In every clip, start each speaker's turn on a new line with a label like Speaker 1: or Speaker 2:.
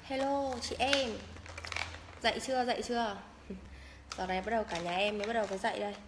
Speaker 1: Hello chị em. Dậy chưa, dậy chưa? Giờ này bắt đầu cả nhà em mới bắt đầu phải dậy đây.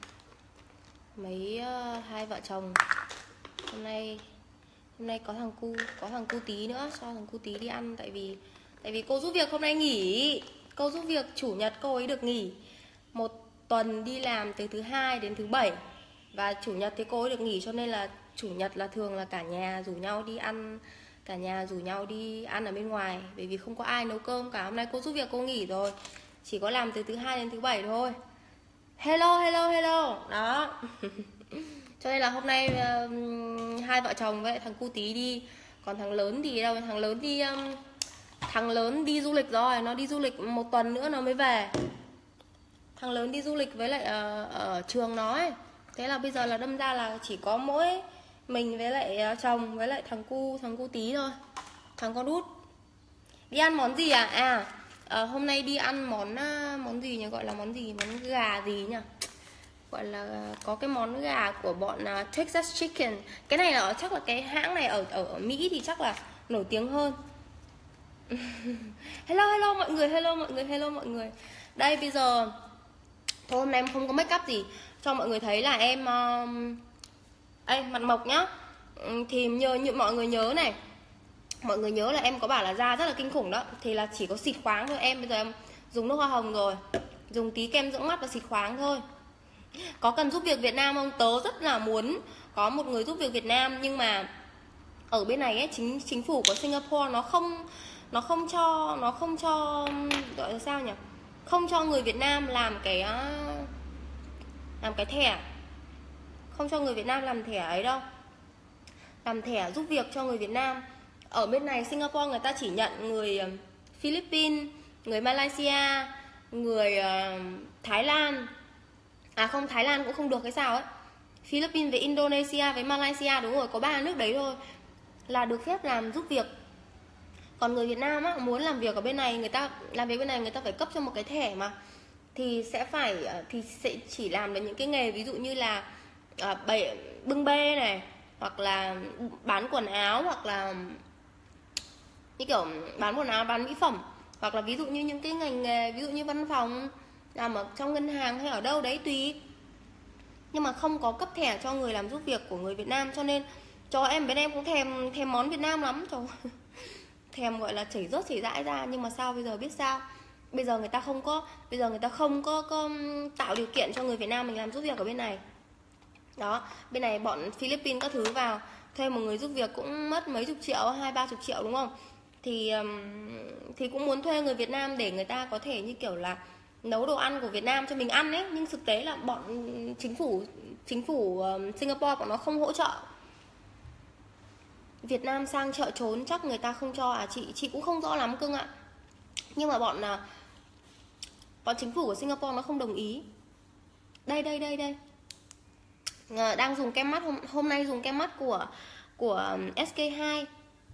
Speaker 1: Hai vợ chồng hôm nay có thằng cu tí nữa, cho thằng cu tí đi ăn. Tại vì cô giúp việc hôm nay nghỉ. Cô giúp việc chủ nhật cô ấy được nghỉ một tuần, đi làm từ thứ hai đến thứ bảy, và chủ nhật thì cô ấy được nghỉ, cho nên là chủ nhật là thường là cả nhà rủ nhau đi ăn. Cả nhà rủ nhau đi ăn ở bên ngoài, bởi vì không có ai nấu cơm cả. Hôm nay cô giúp việc cô nghỉ rồi, chỉ có làm từ thứ hai đến thứ bảy thôi. Hello hello hello. Đó. Cho nên là hôm nay hai vợ chồng với thằng cu tí đi. Còn thằng lớn thì đâu? Thằng lớn đi du lịch rồi. Nó đi du lịch một tuần nữa nó mới về. Thằng lớn đi du lịch với lại ở trường nó ấy. Thế là bây giờ là đâm ra là chỉ có mỗi mình với lại chồng với lại thằng cu tí thôi, thằng con út. Đi ăn món gì à? Hôm nay đi ăn món gì nhỉ? Gọi là món gì? Món gà gì nhỉ? Gọi là có cái món gà của bọn Texas Chicken. Cái này là chắc là cái hãng này ở Mỹ thì chắc là nổi tiếng hơn. Hello mọi người, hello mọi người. Đây bây giờ thôi, hôm nay em không có make up gì cho mọi người thấy là em mặt mộc nhá. Thì như mọi người nhớ này, mọi người nhớ là em có bảo là da rất là kinh khủng đó, thì là chỉ có xịt khoáng thôi. Bây giờ em dùng nước hoa hồng rồi, dùng tí kem dưỡng mắt và xịt khoáng thôi. Có cần giúp việc Việt Nam không? Tớ rất là muốn có một người giúp việc Việt Nam, nhưng mà ở bên này ấy, chính phủ của Singapore nó không cho gọi là sao nhỉ? Không cho người Việt Nam làm cái thẻ. Không cho người Việt Nam làm thẻ ấy đâu. Làm thẻ giúp việc cho người Việt Nam. Ở bên này Singapore người ta chỉ nhận người Philippines, người Malaysia, người Thái Lan. Không, Thái Lan cũng không được hay sao ấy. Philippines với Indonesia với Malaysia, đúng rồi, có 3 nước đấy thôi là được phép làm giúp việc. Còn người Việt Nam á, muốn làm việc ở bên này, người ta làm việc bên này người ta phải cấp cho một cái thẻ mà, thì sẽ chỉ làm được những cái nghề ví dụ như là bưng bê này, hoặc là bán quần áo, hoặc là như kiểu bán quần áo, bán mỹ phẩm, hoặc là ví dụ như những cái ngành nghề ví dụ như văn phòng, làm ở trong ngân hàng hay ở đâu đấy tùy. Nhưng mà không có cấp thẻ cho người làm giúp việc của người Việt Nam, cho nên cho em bên em cũng thèm món Việt Nam lắm. Thèm gọi là chảy rớt chảy rãi ra. Nhưng mà sao bây giờ biết sao? Bây giờ người ta không có tạo điều kiện cho người Việt Nam mình làm giúp việc ở bên này. Đó, bên này bọn Philippines các thứ vào thuê một người giúp việc cũng mất mấy chục triệu, 20-30 triệu đúng không? Thì cũng muốn thuê người Việt Nam để người ta có thể như kiểu là nấu đồ ăn của Việt Nam cho mình ăn ấy. Nhưng thực tế là bọn chính phủ Singapore bọn nó không hỗ trợ. Việt Nam sang chợ trốn chắc người ta không cho chị cũng không rõ lắm cưng ạ. Nhưng mà bọn chính phủ của Singapore nó không đồng ý. Đây. Đang dùng kem mắt, hôm nay dùng kem mắt của SK2.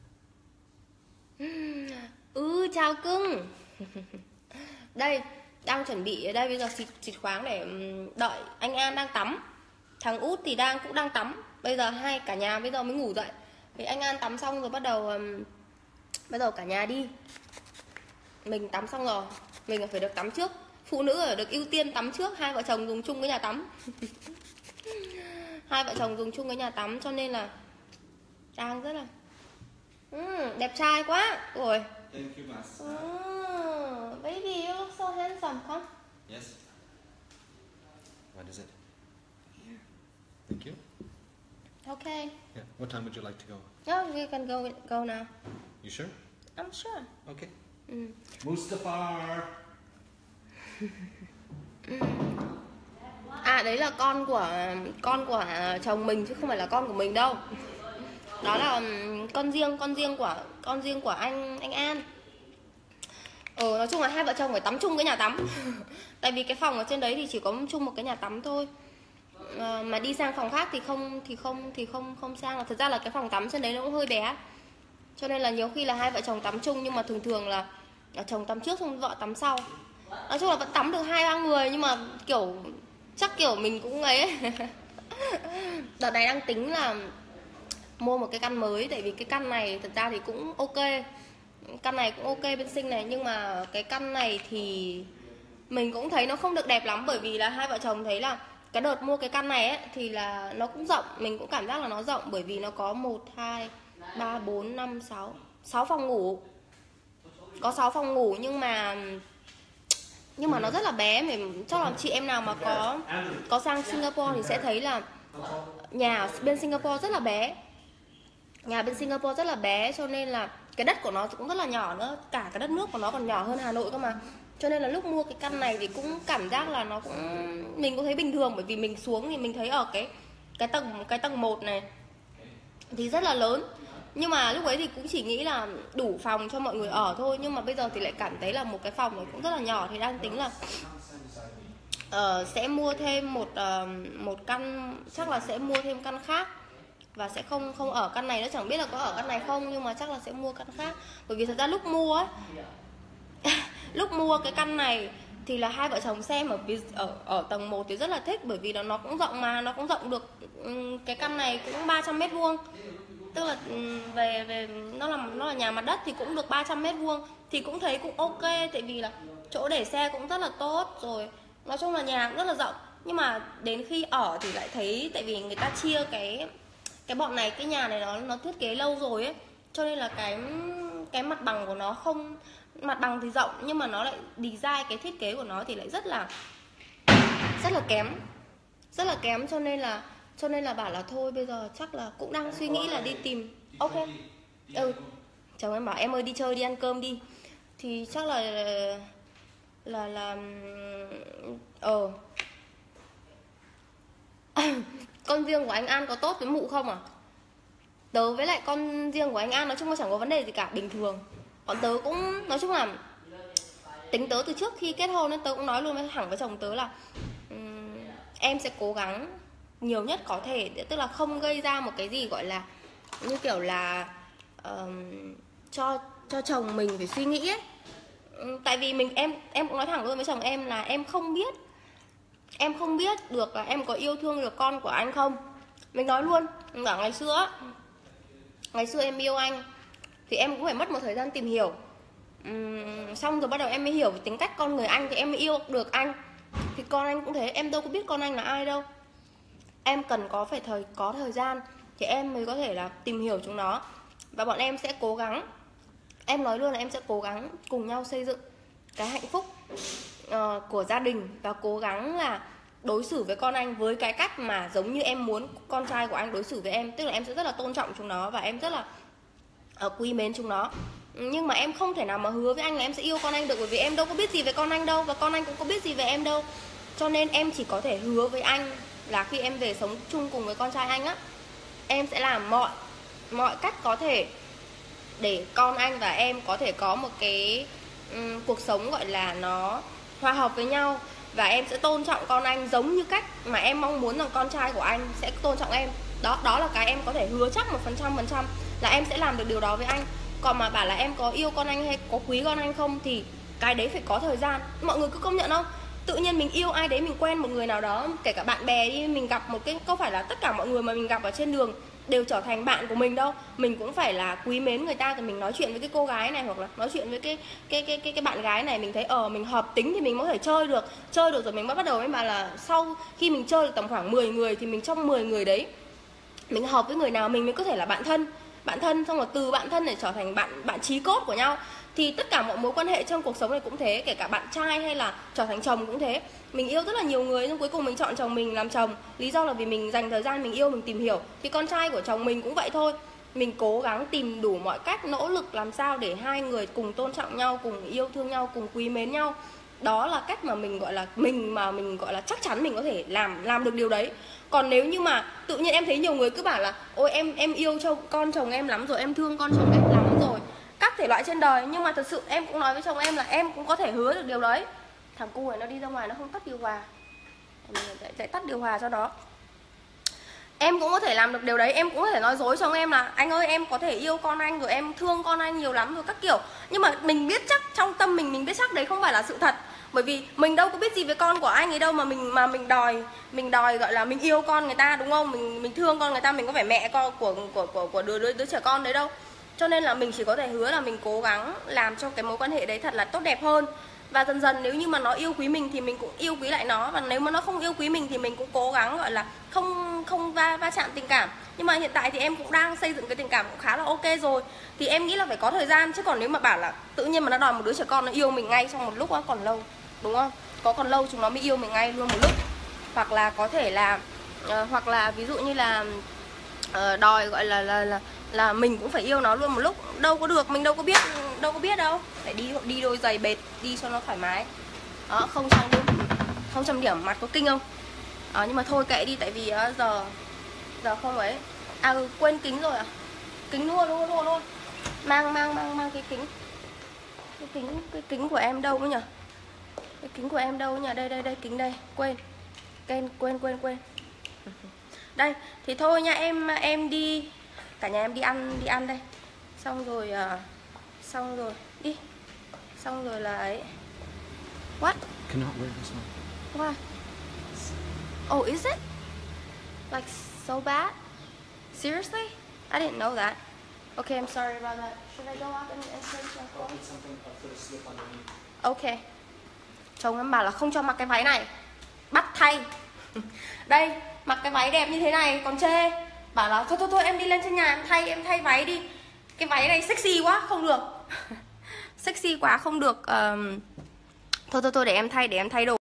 Speaker 1: Chào cưng. Đây, đang chuẩn bị ở đây bây giờ xịt khoáng để đợi anh An đang tắm. Thằng út thì cũng đang tắm. Bây giờ cả nhà bây giờ mới ngủ dậy. Thì anh An tắm xong rồi bắt đầu cả nhà đi. Mình tắm xong rồi, mình phải được tắm trước. Phụ nữ được ưu tiên tắm trước. Hai vợ chồng dùng chung cái nhà tắm. Hai vợ chồng dùng chung cái nhà tắm, cho nên là đang rất là đẹp trai quá rồi.
Speaker 2: Thank you, Mas.
Speaker 1: Baby, you look so handsome, come.
Speaker 2: Yes. What is it? Here. Thank you.
Speaker 1: Okay.
Speaker 2: Yeah. What time would you like to go?
Speaker 1: No, we can go now.
Speaker 2: You sure?
Speaker 1: I'm sure.
Speaker 2: Okay. Mustafa.
Speaker 1: Đấy là con của chồng mình chứ không phải là con của mình đâu. Đó là con riêng của anh An. Nói chung là hai vợ chồng phải tắm chung cái nhà tắm. Tại vì cái phòng ở trên đấy thì chỉ có chung một cái nhà tắm thôi. Mà đi sang phòng khác thì không sang. Thật ra là cái phòng tắm trên đấy nó cũng hơi bé, cho nên là nhiều khi là hai vợ chồng tắm chung, nhưng mà thường là chồng tắm trước xong vợ tắm sau. Nói chung là vẫn tắm được 2-3 người, nhưng mà chắc mình cũng ấy. Đợt này đang tính là mua một cái căn mới, tại vì cái căn này thật ra thì cũng ok. Căn này cũng ok bên Sinh này, nhưng mà cái căn này thì mình cũng thấy nó không được đẹp lắm, bởi vì là hai vợ chồng thấy là cái đợt mua cái căn này ấy thì là nó cũng rộng, mình cũng cảm giác là nó rộng, bởi vì nó có 1, 2, 3, 4, 5, 6 phòng ngủ. Có 6 phòng ngủ nhưng mà nó rất là bé. Mình chắc là chị em nào mà có sang Singapore thì sẽ thấy là nhà bên Singapore rất là bé. Nhà bên Singapore rất là bé, cho nên là cái đất của nó cũng rất là nhỏ nữa. Cả cái đất nước của nó còn nhỏ hơn Hà Nội cơ mà. Cho nên là lúc mua cái căn này thì cũng cảm giác là nó cũng, mình cũng thấy bình thường, bởi vì mình xuống thì mình thấy ở cái tầng 1 này thì rất là lớn. Nhưng mà lúc ấy thì cũng chỉ nghĩ là đủ phòng cho mọi người ở thôi. Nhưng mà bây giờ thì lại cảm thấy là một cái phòng này cũng rất là nhỏ. Thì đang tính là sẽ mua thêm một căn, chắc là sẽ mua thêm căn khác. Và sẽ không ở căn này nữa, chẳng biết là có ở căn này không, nhưng mà chắc là sẽ mua căn khác. Bởi vì thật ra lúc mua ấy lúc mua cái căn này thì là hai vợ chồng xem ở tầng 1 thì rất là thích, bởi vì nó cũng rộng mà, nó cũng rộng được. Cái căn này cũng 300m², tức là về nó là nhà mặt đất thì cũng được 300m², thì cũng thấy cũng ok, tại vì là chỗ để xe cũng rất là tốt rồi, nói chung là nhà cũng rất là rộng. Nhưng mà đến khi ở thì lại thấy, tại vì người ta chia cái bọn này, cái nhà này nó thiết kế lâu rồi ấy, cho nên là cái mặt bằng của nó không, mặt bằng thì rộng nhưng mà nó lại design, cái thiết kế của nó thì lại rất là kém, cho nên là bảo là thôi bây giờ chắc là cũng đang suy nghĩ là đi tìm. Ok, chồng em bảo em ơi đi chơi, đi ăn cơm đi, thì chắc là con riêng của anh An có tốt với mụ không à? Tớ với lại con riêng của anh An nói chung là chẳng có vấn đề gì cả, bình thường. Bọn tớ cũng nói chung là tính tớ từ trước khi kết hôn nên tớ cũng nói luôn thẳng với chồng tớ là em sẽ cố gắng nhiều nhất có thể, tức là không gây ra một cái gì gọi là như kiểu là cho chồng mình phải suy nghĩ ấy. Tại vì em cũng nói thẳng luôn với chồng em là em không biết được là em có yêu thương được con của anh không. Mình nói luôn, cả ngày xưa em yêu anh thì em cũng phải mất một thời gian tìm hiểu, xong rồi bắt đầu em mới hiểu về tính cách con người anh thì em mới yêu được anh. Thì con anh cũng thế, em đâu có biết con anh là ai đâu, em cần có thời gian thì em mới có thể là tìm hiểu chúng nó. Và bọn em sẽ cố gắng, em nói luôn là em sẽ cố gắng cùng nhau xây dựng cái hạnh phúc của gia đình, và cố gắng là đối xử với con anh với cái cách mà giống như em muốn con trai của anh đối xử với em. Tức là em sẽ rất là tôn trọng chúng nó và em rất là quý mến chúng nó. Nhưng mà em không thể nào mà hứa với anh là em sẽ yêu con anh được, bởi vì em đâu có biết gì về con anh đâu, và con anh cũng có biết gì về em đâu. Cho nên em chỉ có thể hứa với anh là khi em về sống chung cùng với con trai anh á, em sẽ làm mọi cách có thể để con anh và em có thể có một cái cuộc sống gọi là nó hòa hợp với nhau. Và em sẽ tôn trọng con anh giống như cách mà em mong muốn rằng con trai của anh sẽ tôn trọng em. Đó là cái em có thể hứa chắc 100% là em sẽ làm được điều đó với anh. Còn mà bảo là em có yêu con anh hay có quý con anh không thì cái đấy phải có thời gian. Mọi người cứ công nhận không? Tự nhiên mình yêu ai đấy, mình quen một người nào đó, kể cả bạn bè đi, mình gặp một cái, có phải là tất cả mọi người mà mình gặp ở trên đường đều trở thành bạn của mình đâu. Mình cũng phải là quý mến người ta, thì mình nói chuyện với cái cô gái này hoặc là nói chuyện với cái bạn gái này, mình thấy mình hợp tính thì mình mới có thể chơi được rồi mình mới bắt đầu ấy. Mà là sau khi mình chơi được tầm khoảng 10 người thì mình trong 10 người đấy mình hợp với người nào mình mới có thể là bạn thân, xong rồi từ bạn thân để trở thành bạn chí cốt của nhau. Thì tất cả mọi mối quan hệ trong cuộc sống này cũng thế, kể cả bạn trai hay là trở thành chồng cũng thế. Mình yêu rất là nhiều người nhưng cuối cùng mình chọn chồng mình làm chồng, lý do là vì mình dành thời gian mình yêu, mình tìm hiểu. Thì con trai của chồng mình cũng vậy thôi, mình cố gắng tìm đủ mọi cách, nỗ lực làm sao để hai người cùng tôn trọng nhau, cùng yêu thương nhau, cùng quý mến nhau. Đó là cách mà mình gọi là chắc chắn mình có thể làm được điều đấy. Còn nếu như mà tự nhiên em thấy nhiều người cứ bảo là ôi em yêu con chồng em lắm rồi, em thương con chồng em lắm rồi, các thể loại trên đời. Nhưng mà thật sự em cũng nói với chồng em là em cũng có thể hứa được điều đấy. Thằng cu này nó đi ra ngoài nó không tắt điều hòa, mình sẽ tắt điều hòa cho nó. Em cũng có thể làm được điều đấy. Em cũng có thể nói dối chồng em là anh ơi em có thể yêu con anh rồi, em thương con anh nhiều lắm rồi các kiểu. Nhưng mà mình biết chắc, trong tâm mình biết chắc đấy không phải là sự thật. Bởi vì mình đâu có biết gì về con của anh ấy đâu mà mình đòi gọi là mình yêu con người ta, đúng không? Mình thương con người ta, mình có phải mẹ con của đứa trẻ con đấy đâu. Cho nên là mình chỉ có thể hứa là mình cố gắng làm cho cái mối quan hệ đấy thật là tốt đẹp hơn. Và dần dần nếu như mà nó yêu quý mình thì mình cũng yêu quý lại nó. Và nếu mà nó không yêu quý mình thì mình cũng cố gắng gọi là không va chạm tình cảm. Nhưng mà hiện tại thì em cũng đang xây dựng cái tình cảm cũng khá là ok rồi. Thì em nghĩ là phải có thời gian. Chứ còn nếu mà bảo là tự nhiên mà nó đòi một đứa trẻ con nó yêu mình ngay trong một lúc á, còn lâu. Đúng không? Còn lâu chúng nó mới yêu mình ngay luôn một lúc. Hoặc là có thể là hoặc là ví dụ như là đòi gọi là mình cũng phải yêu nó luôn một lúc. Đâu có được, mình đâu có biết đâu. Phải đi đôi giày bệt, đi cho nó thoải mái. Đó, 000 điểm, mặt có kinh không? Nhưng mà thôi kệ đi, tại vì giờ không ấy. Quên kính rồi à? Kính luôn. Mang cái kính. Cái kính của em đâu nhỉ? Cái kính của em đâu nhỉ? Đây kính đây. Quên. Đây, thì thôi nha, em đi, cả nhà em đi ăn đây. Xong rồi đi. Xong rồi là ấy. What?
Speaker 2: Cannot wear this one.
Speaker 1: Why? Oh, is it? Like so bad? Seriously? I didn't know that. Okay, I'm sorry about that. Should I go out and change my clothes? Okay. Chồng em bảo là không cho mặc cái váy này, bắt thay. Đây, mặc cái váy đẹp như thế này còn chê. Bảo là thôi em đi lên trên nhà em thay váy đi. Cái váy này sexy quá, không được. Sexy quá không được. Thôi để em thay đồ.